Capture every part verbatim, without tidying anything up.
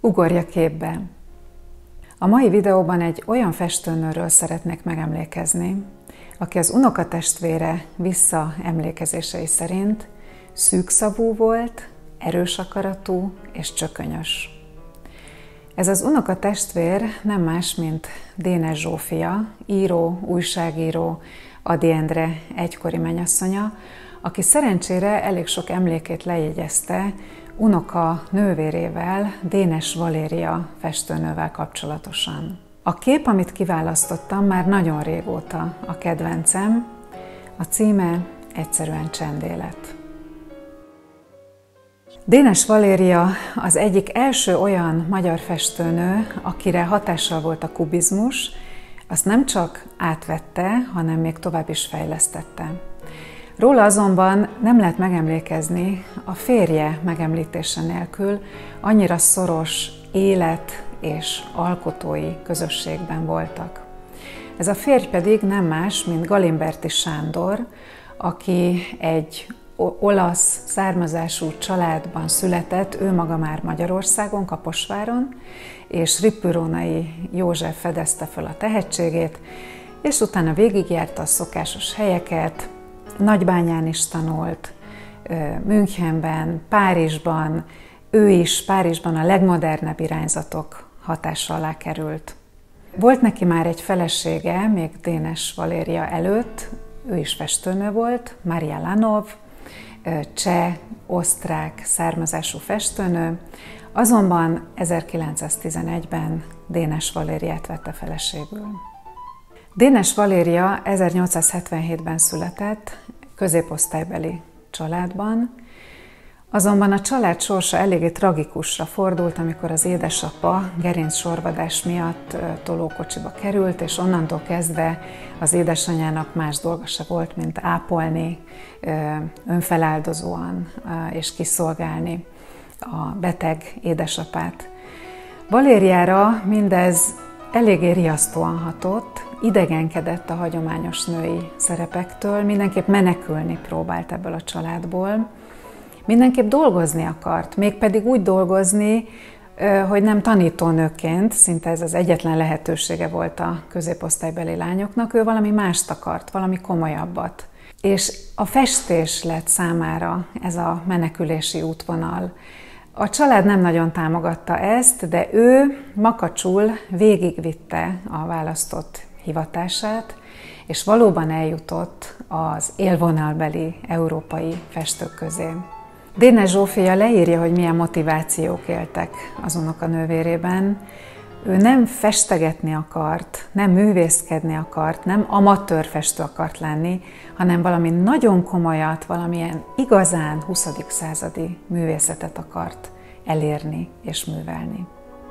Ugorja képbe! A mai videóban egy olyan festőnőről szeretnék megemlékezni, aki az unokatestvére visszaemlékezései szerint szűkszavú volt, erős akaratú és csökönyös. Ez az unokatestvér nem más, mint Dénes Zsófia, író, újságíró, Ady Endre egykori mennyasszonya, aki szerencsére elég sok emlékét lejegyezte unoka nővérével, Dénes Valéria festőnővel kapcsolatosan. A kép, amit kiválasztottam, már nagyon régóta a kedvencem, a címe egyszerűen Csendélet. Dénes Valéria az egyik első olyan magyar festőnő, akire hatással volt a kubizmus, azt nem csak átvette, hanem még tovább is fejlesztette. Róla azonban nem lehet megemlékezni a férje megemlítése nélkül, annyira szoros élet és alkotói közösségben voltak. Ez a férj pedig nem más, mint Galimberti Sándor, aki egy olasz származású családban született, ő maga már Magyarországon, Kaposváron, és Rippürónai József fedezte fel a tehetségét, és utána végigjárta a szokásos helyeket, Nagybányán is tanult, Münchenben, Párizsban, ő is Párizsban a legmodernebb irányzatok hatása alá került. Volt neki már egy felesége, még Dénes Valéria előtt, ő is festőnő volt, Maria Lanov, cseh, osztrák származású festőnő, azonban ezerkilencszáztizenegyben Dénes Valériát vette feleségül. Dénes Valéria ezernyolcszázhetvenhétben született, középosztálybeli családban, azonban a család sorsa eléggé tragikusra fordult, amikor az édesapa gerincsorvadás miatt tolókocsiba került, és onnantól kezdve az édesanyának más dolga se volt, mint ápolni önfeláldozóan és kiszolgálni a beteg édesapát. Valériára mindez eléggé riasztóan hatott, idegenkedett a hagyományos női szerepektől, mindenképp menekülni próbált ebből a családból, mindenképp dolgozni akart, mégpedig úgy dolgozni, hogy nem tanítónőként, szinte ez az egyetlen lehetősége volt a középosztálybeli lányoknak, ő valami mást akart, valami komolyabbat. És a festés lett számára ez a menekülési útvonal. A család nem nagyon támogatta ezt, de ő makacsul végigvitte a választott hivatását, és valóban eljutott az élvonalbeli európai festők közé. Dénes Zsófia leírja, hogy milyen motivációk éltek az unokanővérében. Ő nem festegetni akart, nem művészkedni akart, nem amatőr festő akart lenni, hanem valami nagyon komolyat, valamilyen igazán huszadik századi művészetet akart elérni és művelni.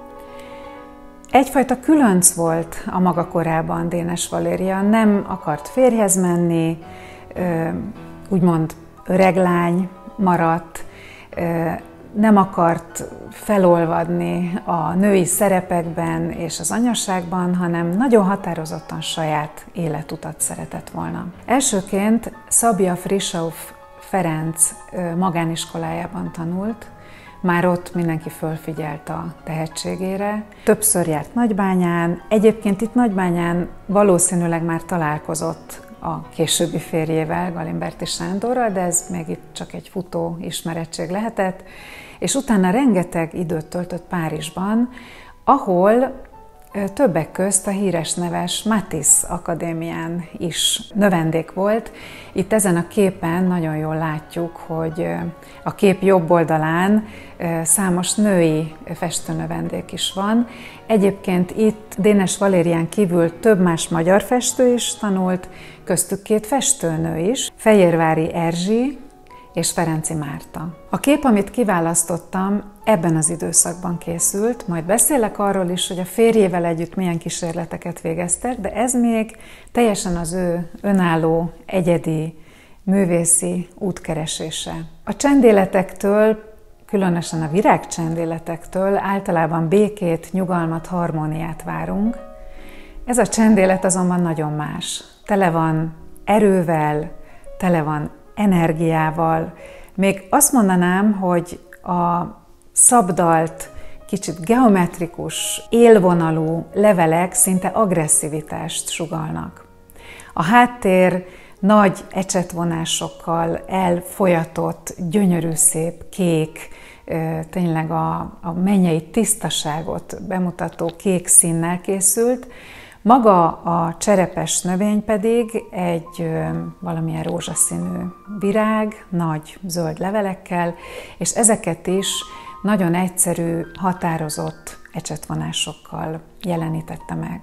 Egyfajta különc volt a maga korában Dénes Valéria, nem akart férjhez menni, úgymond öreglány maradt, nem akart felolvadni a női szerepekben és az anyaságban, hanem nagyon határozottan saját életutat szeretett volna. Elsőként Szabja Frisauf Ferenc magániskolájában tanult, már ott mindenki fölfigyelt a tehetségére. Többször járt Nagybányán, egyébként itt Nagybányán valószínűleg már találkozott a későbbi férjével, Galimberti Sándorral, de ez még itt csak egy futó ismerettség lehetett, és utána rengeteg időt töltött Párizsban, ahol többek közt a híres neves Matisse Akadémián is növendék volt. Itt ezen a képen nagyon jól látjuk, hogy a kép jobb oldalán számos női festőnövendék is van. Egyébként itt Dénes Valérián kívül több más magyar festő is tanult, köztük két festőnő is, Fejérvári Erzsi és Ferenczy Márta. A kép, amit kiválasztottam, ebben az időszakban készült, majd beszélek arról is, hogy a férjével együtt milyen kísérleteket végeztek, de ez még teljesen az ő önálló, egyedi, művészi útkeresése. A csendéletektől, különösen a virágcsendéletektől általában békét, nyugalmat, harmóniát várunk. Ez a csendélet azonban nagyon más. Tele van erővel, tele van energiával. Még azt mondanám, hogy a szabdalt kicsit geometrikus, élvonalú levelek szinte agresszivitást sugallnak. A háttér nagy ecsetvonásokkal elfolyatott, gyönyörű szép kék, tényleg a, a mennyei tisztaságot bemutató kék színnel készült, maga a cserepes növény pedig egy valamilyen rózsaszínű virág, nagy zöld levelekkel, és ezeket is nagyon egyszerű, határozott ecsetvonásokkal jelenítette meg.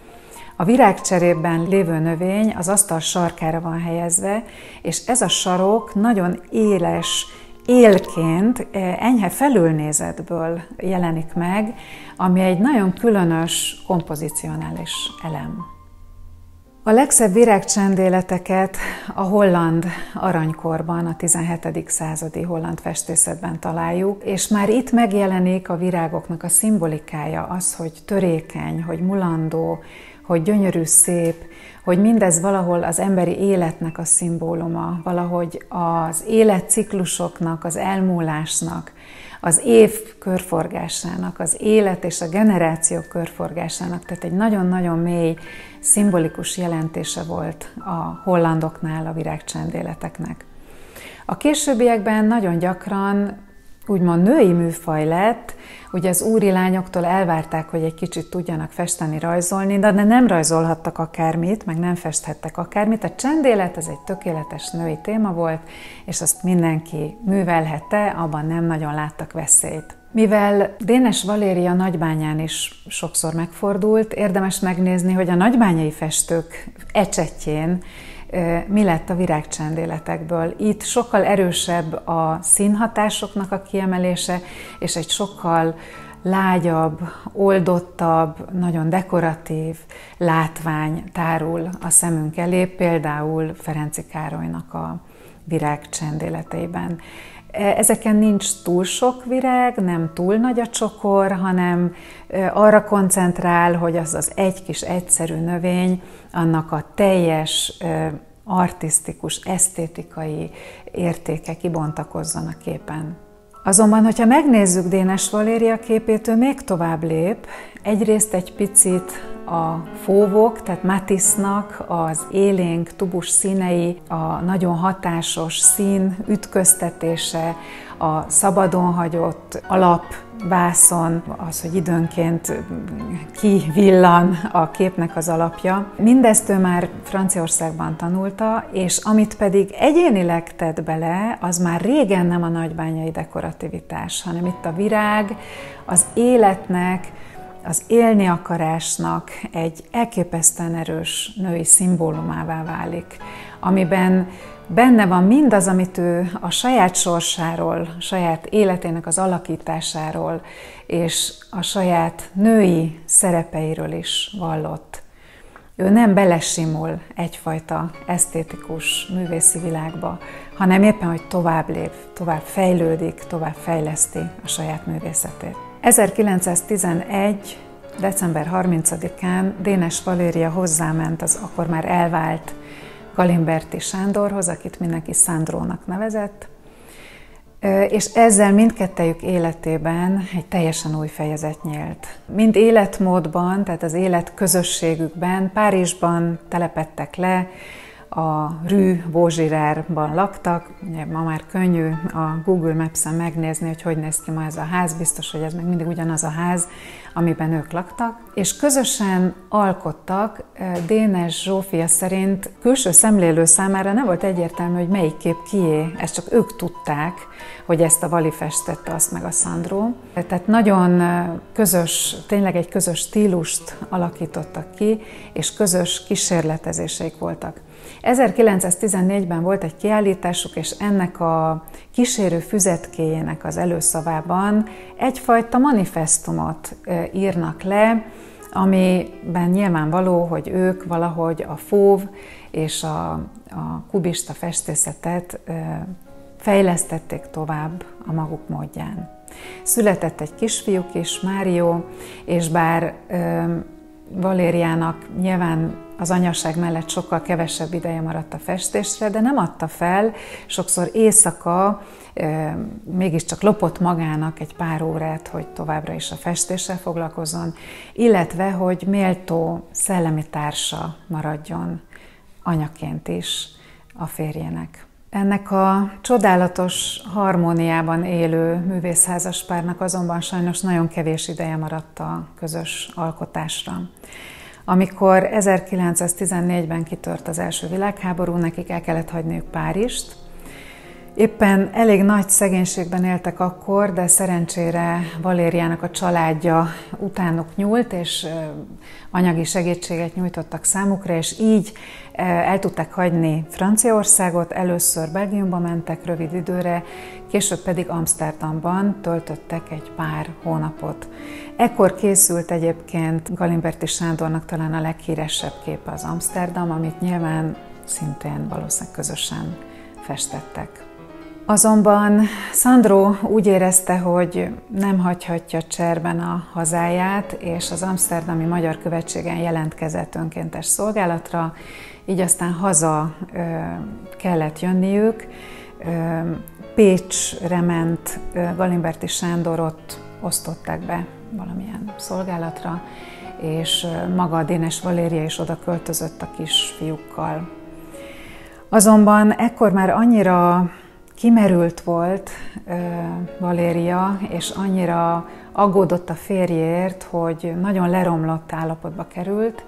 A virágcserépben lévő növény az asztal sarkára van helyezve, és ez a sarok nagyon éles, élként, enyhe felülnézetből jelenik meg, ami egy nagyon különös kompozicionális elem. A legszebb virágcsendéleteket a holland aranykorban, a tizenhetedik századi holland festészetben találjuk, és már itt megjelenik a virágoknak a szimbolikája, az, hogy törékeny, hogy mulandó, hogy gyönyörű szép, hogy mindez valahol az emberi életnek a szimbóluma, valahogy az életciklusoknak, az elmúlásnak, az év körforgásának, az élet és a generációk körforgásának, tehát egy nagyon-nagyon mély, szimbolikus jelentése volt a hollandoknál a virágcsendéleteknek. A későbbiekben nagyon gyakran úgymond női műfaj lett, ugye az úri lányoktól elvárták, hogy egy kicsit tudjanak festeni, rajzolni, de nem rajzolhattak akármit, meg nem festhettek akármit. A csendélet ez egy tökéletes női téma volt, és azt mindenki művelhette, abban nem nagyon láttak veszélyt. Mivel Dénes Valéria Nagybányán is sokszor megfordult, érdemes megnézni, hogy a nagybányai festők ecsetjén mi lett a virágcsendéletekből. Itt sokkal erősebb a színhatásoknak a kiemelése, és egy sokkal lágyabb, oldottabb, nagyon dekoratív látvány tárul a szemünk elé, például Ferenczy Károlynak a virágcsendéleteiben. Ezeken nincs túl sok virág, nem túl nagy a csokor, hanem arra koncentrál, hogy az az egy kis egyszerű növény, annak a teljes, artisztikus, esztétikai értéke kibontakozzon a képen. Azonban, hogyha megnézzük Dénes Valéria képét, ő még tovább lép. Egyrészt egy picit a fóvok, tehát Matisse-nak az élénk, tubus színei, a nagyon hatásos szín ütköztetése, a szabadon hagyott alapvászon, az, hogy időnként kivillan a képnek az alapja. Mindezt ő már Franciaországban tanulta, és amit pedig egyénileg tett bele, az már régen nem a nagybányai dekorativitás, hanem itt a virág, az életnek, az élni akarásnak egy elképesztően erős női szimbólumává válik, amiben benne van mindaz, amit ő a saját sorsáról, a saját életének az alakításáról és a saját női szerepeiről is vallott. Ő nem belesimul egyfajta esztétikus művészi világba, hanem éppen, hogy tovább lép, tovább fejlődik, tovább fejleszti a saját művészetét. ezerkilencszáztizenegy. december harmincadikán Dénes Valéria hozzáment az akkor már elvált Galimberti Sándorhoz, akit mindenki Szándrónak nevezett, és ezzel mindkettejük életében egy teljesen új fejezet nyílt. Mind életmódban, tehát az életközösségükben, Párizsban telepedtek le, a Rue Vaugirardban laktak, ugye ma már könnyű a Google Maps-en megnézni, hogy hogy néz ki ma ez a ház, biztos, hogy ez még mindig ugyanaz a ház, amiben ők laktak, és közösen alkottak. Dénes Zsófia szerint külső szemlélő számára nem volt egyértelmű, hogy melyik kép kié, ezt csak ők tudták, hogy ezt a Vali festette, azt meg a Sandro. Tehát nagyon közös, tényleg egy közös stílust alakítottak ki, és közös kísérletezéseik voltak. ezerkilencszáztizennégyben volt egy kiállításuk, és ennek a kísérő füzetkéjének az előszavában egyfajta manifesztumot írnak le, amiben nyilvánvaló, hogy ők valahogy a fóv és a, a kubista festészetet fejlesztették tovább a maguk módján. Született egy kisfiúk is, Mário, és bár Valériának nyilván az anyaság mellett sokkal kevesebb ideje maradt a festésre, de nem adta fel, sokszor éjszaka e, mégiscsak lopott magának egy pár órát, hogy továbbra is a festéssel foglalkozzon, illetve, hogy méltó szellemi társa maradjon anyaként is a férjének. Ennek a csodálatos harmóniában élő művészházaspárnak azonban sajnos nagyon kevés ideje maradt a közös alkotásra. Amikor ezerkilencszáztizennégyben kitört az első világháború, nekik el kellett hagyniuk Párizst. Éppen elég nagy szegénységben éltek akkor, de szerencsére Valériának a családja utánuk nyúlt, és anyagi segítséget nyújtottak számukra, és így el tudták hagyni Franciaországot, először Belgiumba mentek rövid időre, később pedig Amszterdamban töltöttek egy pár hónapot. Ekkor készült egyébként Galimberti Sándornak talán a leghíresebb képe az Amszterdam, amit nyilván szintén valószínűleg közösen festettek. Azonban Sandro úgy érezte, hogy nem hagyhatja cserben a hazáját, és az amszterdami magyar követségen jelentkezett önkéntes szolgálatra, így aztán haza ö, kellett jönniük. Ö, Pécsre ment Galimberti Sándorot, osztották be valamilyen szolgálatra, és maga Dénes Valéria is oda költözött a kisfiúkkal. Azonban ekkor már annyira kimerült volt Valéria, és annyira aggódott a férjéért, hogy nagyon leromlott állapotba került,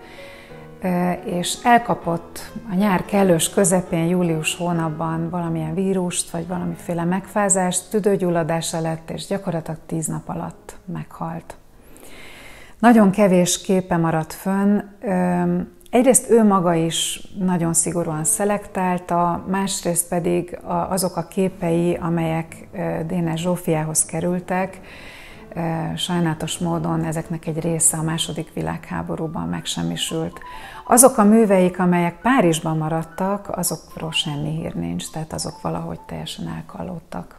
és elkapott a nyár kellős közepén, július hónapban valamilyen vírust, vagy valamiféle megfázást, tüdőgyulladása lett, és gyakorlatilag tíz nap alatt meghalt. Nagyon kevés képe maradt fönn. Egyrészt ő maga is nagyon szigorúan szelektálta, másrészt pedig azok a képei, amelyek Dénes Zsófiához kerültek, sajnálatos módon ezeknek egy része a második világháborúban megsemmisült. Azok a műveik, amelyek Párizsban maradtak, azokról semmi hír nincs, tehát azok valahogy teljesen elkallódtak.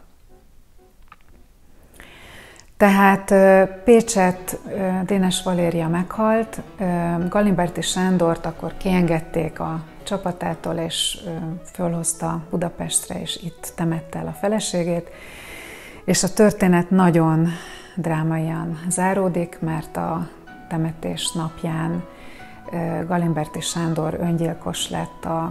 Tehát Pécsett Dénes Valéria meghalt, Galimberti Sándort akkor kiengedték a csapatától, és fölhozta Budapestre, és itt temette el a feleségét, és a történet nagyon drámaian záródik, mert a temetés napján Galimberti Sándor öngyilkos lett a,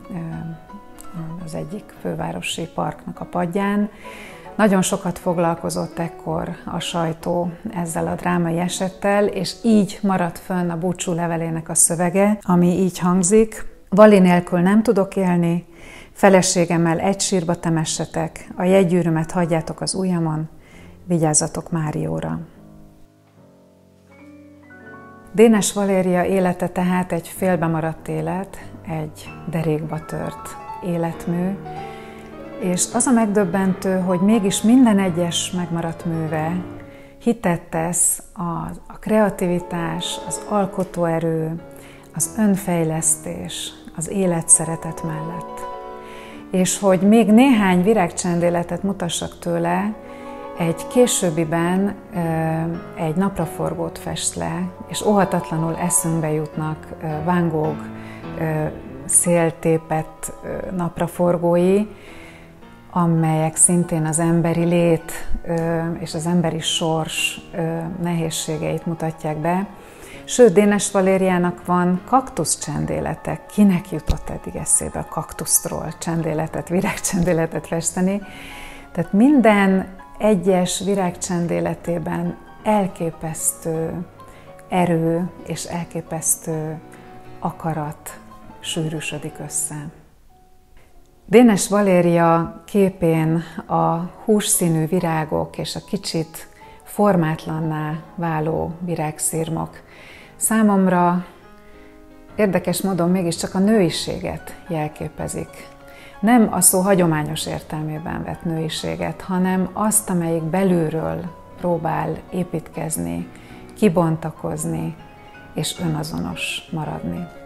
az egyik fővárosi parknak a padján. Nagyon sokat foglalkozott ekkor a sajtó ezzel a drámai esettel, és így maradt fönn a búcsú levelének a szövege, ami így hangzik: Vali nélkül nem tudok élni, feleségemmel egy sírba temessetek, a jegygyűrűmet hagyjátok az ujjamon, vigyázzatok Márióra. Dénes Valéria élete tehát egy félbemaradt élet, egy derékba tört életmű, és az a megdöbbentő, hogy mégis minden egyes megmaradt műve hitet tesz a, a kreativitás, az alkotóerő, az önfejlesztés, az életszeretet mellett. És hogy még néhány virágcsendéletet mutassak tőle, egy későbbiben egy napraforgót fest le, és óhatatlanul eszünkbe jutnak Van Gogh széltépett napraforgói, amelyek szintén az emberi lét és az emberi sors nehézségeit mutatják be. Sőt, Dénes Valériának van kaktuszcsendélete. Kinek jutott eddig eszébe a kaktusztról csendéletet, virágcsendéletet festeni? Tehát minden egyes virágcsendéletében elképesztő erő és elképesztő akarat sűrűsödik össze. Dénes Valéria képén a hússzínű virágok és a kicsit formátlanná váló virágszirmok számomra érdekes módon mégiscsak a nőiséget jelképezik. Nem a szó hagyományos értelmében vett nőiséget, hanem azt, amelyik belülről próbál építkezni, kibontakozni és önazonos maradni.